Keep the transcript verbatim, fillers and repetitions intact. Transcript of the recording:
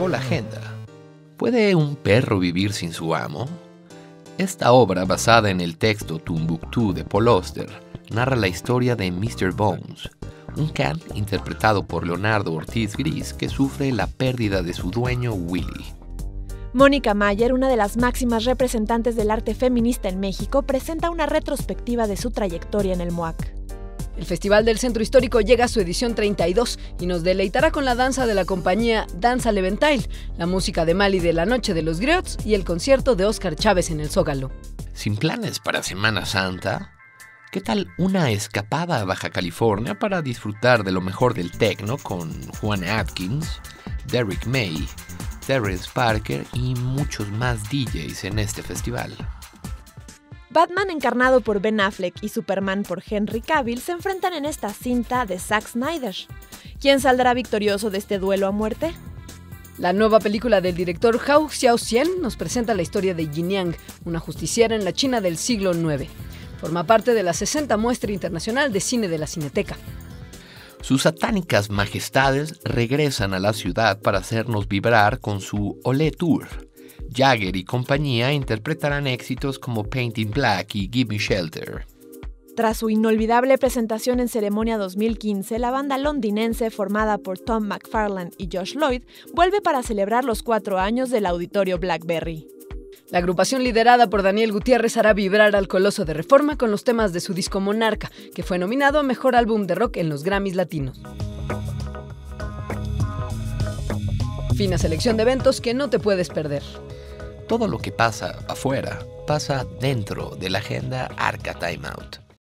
llegó la agenda. ¿Puede un perro vivir sin su amo? Esta obra, basada en el texto Tombuctú de Paul Auster, narra la historia de míster Bones, un can interpretado por Leonardo Ortiz Gris que sufre la pérdida de su dueño Willy. Mónica Mayer, una de las máximas representantes del arte feminista en México, presenta una retrospectiva de su trayectoria en el MUAC. El Festival del Centro Histórico llega a su edición treinta y dos y nos deleitará con la danza de la compañía Danza Leventail, la música de Mali de la Noche de los Griots y el concierto de Óscar Chávez en el Zócalo. ¿Sin planes para Semana Santa? ¿Qué tal una escapada a Baja California para disfrutar de lo mejor del techno con Juan Atkins, Derrick May, Terrence Parker y muchos más D Js en este festival? Batman, encarnado por Ben Affleck, y Superman por Henry Cavill, se enfrentan en esta cinta de Zack Snyder. ¿Quién saldrá victorioso de este duelo a muerte? La nueva película del director Hou Xiaoxian nos presenta la historia de Yin Yang, una justiciera en la China del siglo nueve. Forma parte de la sesenta Muestra Internacional de Cine de la Cineteca. Sus satánicas majestades regresan a la ciudad para hacernos vibrar con su Olé Tour. Jagger y compañía interpretarán éxitos como Painting Black y Give Me Shelter. Tras su inolvidable presentación en Ceremonia dos mil quince, la banda londinense formada por Tom McFarlane y Josh Lloyd vuelve para celebrar los cuatro años del Auditorio Blackberry. La agrupación liderada por Daniel Gutiérrez hará vibrar al Coloso de Reforma con los temas de su disco Monarca, que fue nominado a Mejor Álbum de Rock en los Grammys Latinos. Fina selección de eventos que no te puedes perder. Todo lo que pasa afuera pasa dentro de la agenda Arca Time Out.